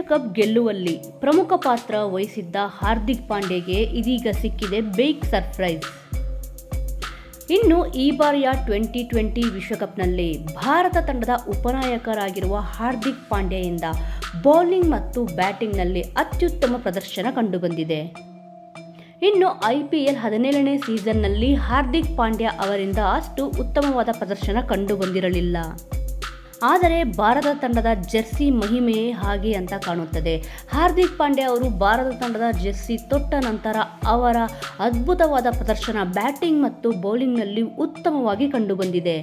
ವಿಶ್ವಕಪ್ ಗೆಲ್ಲುವಲ್ಲಿ ಪ್ರಮುಖ ಪಾತ್ರ ವಹಿಸಿದ್ದ ಹಾರ್ದಿಕ್ ಪಾಂಡ್ಯಗೆ ಇದೀಗ ಸಿಕ್ಕಿದೆ ಬಿಗ್ ಸರ್ಪ್ರೈಸ್. ಇನ್ನು ಈ ಬಾರಿಯ 2020 ವಿಶ್ವಕಪ್ನಲ್ಲಿ ಭಾರತ ತಂಡದ ಉಪನಾಯಕರಾಗಿರುವ ಹಾರ್ದಿಕ್ ಪಾಂಡ್ಯದಿಂದ ಬೌಲಿಂಗ್ ಮತ್ತು ಬ್ಯಾಟಿಂಗ್ನಲ್ಲಿ ಅತ್ಯುತ್ತಮ ಪ್ರದರ್ಶನ ಕಂಡುಬಂದಿದೆ. ಇನ್ನು IPL 17ನೇ ಸೀಸನ್ನಲ್ಲಿ ಹಾರ್ದಿಕ್ ಪಾಂಡ್ಯ ಅವರಿಂದ ಅಷ್ಟು ಉತ್ತಮವಾದ ಪ್ರದರ್ಶನ ಕಂಡುಬಂದಿರಲಿಲ್ಲ. ಆದರೆ ಭಾರತ ತಂಡದ ಜೆರ್ಸಿ ಮಹಿಮೆಯೇ ಹಾಗೆ ಅಂತ ಕಾಣುತ್ತದೆ. ಹಾರ್ದಿಕ್ ಪಾಂಡ್ಯ ಅವರು ಭಾರತ ತಂಡದ ಜೆರ್ಸಿ ತೊಟ್ಟ ನಂತರ ಅವರ ಅದ್ಭುತವಾದ ಪ್ರದರ್ಶನ ಬ್ಯಾಟಿಂಗ್ ಮತ್ತು ಬೌಲಿಂಗ್ನಲ್ಲಿ ಉತ್ತಮವಾಗಿ ಕಂಡುಬಂದಿದೆ.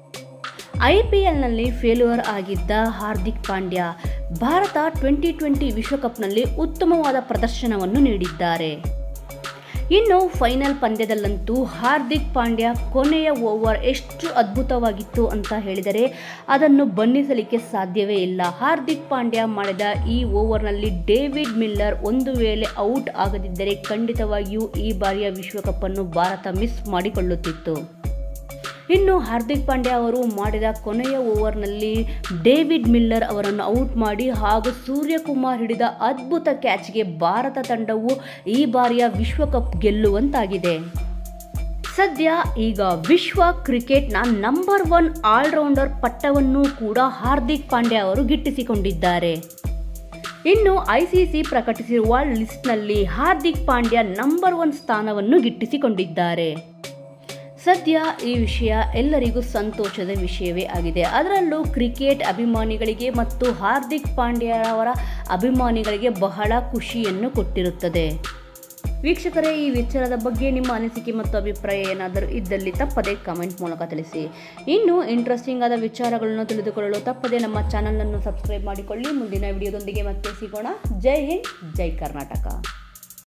IPLನಲ್ಲಿ ಫೇಲ್ಯೂರ್ ಆಗಿದ್ದ ಹಾರ್ದಿಕ್ ಪಾಂಡ್ಯ ಭಾರತ 2020 ವಿಶ್ವಕಪ್ನಲ್ಲಿ ಉತ್ತಮವಾದ ಪ್ರದರ್ಶನವನ್ನು ನೀಡಿದ್ದಾರೆ. ಇನ್ನು ಫೈನಲ್ ಪಂದ್ಯದಲ್ಲಂತೂ ಹಾರ್ದಿಕ್ ಪಾಂಡ್ಯ ಕೊನೆಯ ಓವರ್ ಎಷ್ಟು ಅದ್ಭುತವಾಗಿತ್ತು ಅಂತ ಹೇಳಿದರೆ ಅದನ್ನು ಬಣ್ಣಿಸಲಿಕ್ಕೆ ಸಾಧ್ಯವೇ ಇಲ್ಲ. ಹಾರ್ದಿಕ್ ಪಾಂಡ್ಯ ಮಾಡಿದ ಈ ಓವರ್ನಲ್ಲಿ ಡೇವಿಡ್ ಮಿಲ್ಲರ್ ಒಂದು ವೇಳೆ ಔಟ್ ಆಗದಿದ್ದರೆ ಖಂಡಿತವಾಗಿಯೂ ಈ ಬಾರಿಯ ವಿಶ್ವಕಪ್ಪನ್ನು ಭಾರತ ಮಿಸ್ ಮಾಡಿಕೊಳ್ಳುತ್ತಿತ್ತು. ಇನ್ನು ಹಾರ್ದಿಕ್ ಪಾಂಡ್ಯ ಅವರು ಮಾಡಿದ ಕೊನೆಯ ಓವರ್ನಲ್ಲಿ ಡೇವಿಡ್ ಮಿಲ್ಲರ್ ಅವರನ್ನು ಔಟ್ ಮಾಡಿ ಹಾಗೂ ಸೂರ್ಯಕುಮಾರ್ ಹಿಡಿದ ಅದ್ಭುತ ಕ್ಯಾಚ್ಗೆ ಭಾರತ ತಂಡವು ಈ ಬಾರಿಯ ವಿಶ್ವಕಪ್ ಗೆಲ್ಲುವಂತಾಗಿದೆ. ಸದ್ಯ ಈಗ ವಿಶ್ವ ಕ್ರಿಕೆಟ್ನ ನಂಬರ್ 1 ಆಲ್ರೌಂಡರ್ ಪಟ್ಟವನ್ನು ಕೂಡ ಹಾರ್ದಿಕ್ ಪಾಂಡ್ಯ ಅವರು ಗಿಟ್ಟಿಸಿಕೊಂಡಿದ್ದಾರೆ. ಇನ್ನು ICC ಪ್ರಕಟಿಸಿರುವ ಲಿಸ್ಟ್ನಲ್ಲಿ ಹಾರ್ದಿಕ್ ಪಾಂಡ್ಯ ನಂಬರ್ 1 ಸ್ಥಾನವನ್ನು ಗಿಟ್ಟಿಸಿಕೊಂಡಿದ್ದಾರೆ. ಸದ್ಯ ಈ ವಿಷಯ ಎಲ್ಲರಿಗೂ ಸಂತೋಷದ ವಿಷಯವೇ ಆಗಿದೆ. ಅದರಲ್ಲೂ ಕ್ರಿಕೆಟ್ ಅಭಿಮಾನಿಗಳಿಗೆ ಮತ್ತು ಹಾರ್ದಿಕ್ ಪಾಂಡ್ಯರವರ ಅಭಿಮಾನಿಗಳಿಗೆ ಬಹಳ ಖುಷಿಯನ್ನು ಕೊಟ್ಟಿರುತ್ತದೆ. ವೀಕ್ಷಕರೇ, ಈ ವಿಚಾರದ ಬಗ್ಗೆ ನಿಮ್ಮ ಅನಿಸಿಕೆ ಮತ್ತು ಅಭಿಪ್ರಾಯ ಏನಾದರೂ ಇದ್ದಲ್ಲಿ ತಪ್ಪದೇ ಕಮೆಂಟ್ ಮೂಲಕ ತಿಳಿಸಿ. ಇನ್ನು ಇಂಟ್ರೆಸ್ಟಿಂಗ್ ಆದ ವಿಚಾರಗಳನ್ನು ತಿಳಿದುಕೊಳ್ಳಲು ತಪ್ಪದೇ ನಮ್ಮ ಚಾನಲನ್ನು ಸಬ್ಸ್ಕ್ರೈಬ್ ಮಾಡಿಕೊಳ್ಳಿ. ಮುಂದಿನ ವಿಡಿಯೋದೊಂದಿಗೆ ಮತ್ತೆ ಸಿಗೋಣ. ಜೈ ಹಿಂದ್, ಜೈ ಕರ್ನಾಟಕ.